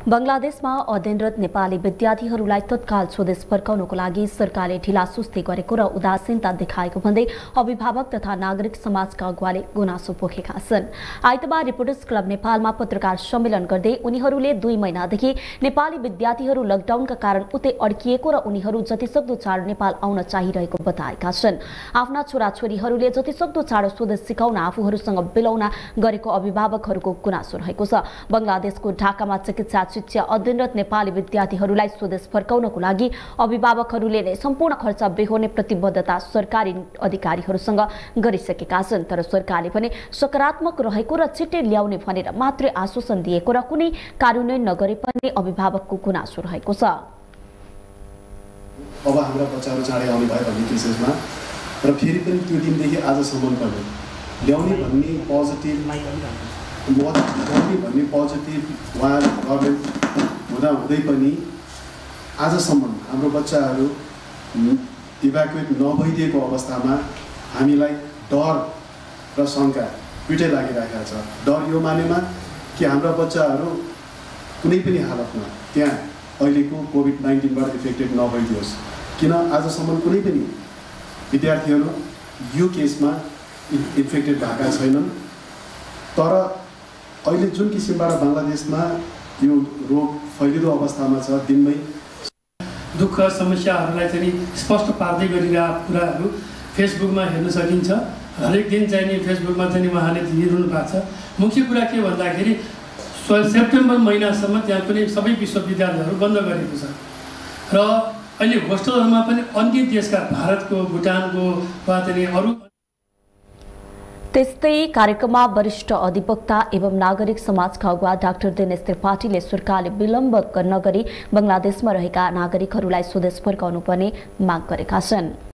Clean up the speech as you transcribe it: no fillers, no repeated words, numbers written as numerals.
बंगलादेशमा अध्ययनरत नेपाली विद्यार्थीहरूलाई तत्काल स्वदेश फर्काउनको लागि सरकारले ढिलासुस्ती गरेको र उदासीनता देखाएको भन्दै अभिभावक तथा नागरिक समाजका अगुवाले गुनासो पोखेका छन्। आइतबार रिपोर्टर्स क्लब नेपालमा पत्रकार सम्मेलन गर्दै उनीहरूले 2 महिनादेखि नेपाली विद्यार्थीहरू लकडाउनका कारण उतै अड्किएको र उनीहरू जतिसक्दो चाँडो नेपाल आउन चाहिरहेको बताएका छन्। आफ्ना छोराछोरीहरूले जतिसक्दो चाँडो स्वदेश सिकाउन आफूहरूसँग बिलौना गरेको अभिभावकहरूको गुनासो रहेको छ। बंगलादेशको ढाकामा चिकित्सा शिक्षा अध्ययनरत नेपाली विद्यार्थीहरूलाई स्वदेश फर्काउनको लागि अभिभावकहरूले नै सम्पूर्ण खर्च बेहोर्ने प्रतिबद्धता सरकारी अधिकारीहरूसँग गरिसकेका छन्। तर सरकारले भने सकारात्मक रहेको र छिट्टै ल्याउने भनेर मात्रै आश्वासन दिएको र कुनै कार्यान्वयन नगरे पनि अभिभावकको गुनासो रहेको छ। अब हाम्रा बच्चाहरू चाँडै आउने भयो भन्ने केसेसमा र फेरि पनि त्यो दिनदेखि आजसम्म पनि ल्याउने भन्ने पोजिटिभ उहाँ गभर्मेन्ट हुँदा हुँदै पनि आजसम्म हाम्रो बच्चाहरू इभ्याकुएट नभइदिएको अवस्थामा हामीलाई डर र शङ्का दुइटै लागिरहेको छ। डर यो मानेमा कि हाम्रा बच्चाहरू कुनै पनि हालतमा त्यहाँ अहिलेको कोभिड-19बाट इफेक्टेड नभइदियोस्, किन आजसम्म कुनै पनि विद्यार्थीहरू यो केसमा इन्फेक्टेड भएका छैनन्। तर अहिले जुन किसिमबाट बंगलादेशमा यो रोग फैलिदो अवस्थामा छ, दिनमै दुःख समस्याहरूलाई चाहिँ स्पष्ट पार्दै गरिरहेका कुराहरू फेसबुकमा हेर्न सकिन्छ। हरेक दिन चाहिँ फेसबुकमा चाहिँ उहाँले दिइरहनु भएको छ। मुख्य कुरा के भन्दाखेरि सेप्टेम्बर महिनासम्म त्यहाँ कुनै सबै विश्वविद्यालयहरू बन्द गरेको छ र अहिले होस्टलहरूमा पनि अन्य देशका भारतको, भुटानको वा चाहिँ अरू। त्यस्तै कार्यक्रममा वरिष्ठ अधिवक्ता एवं नागरिक समाजका अगुवा डाक्टर दिनेश त्रिपाठीले सरकारले विलम्ब नगरी बंगलादेशमा रहेका नागरिकहरूलाई स्वदेश फर्काउनु पर्ने माग गरेका छन्।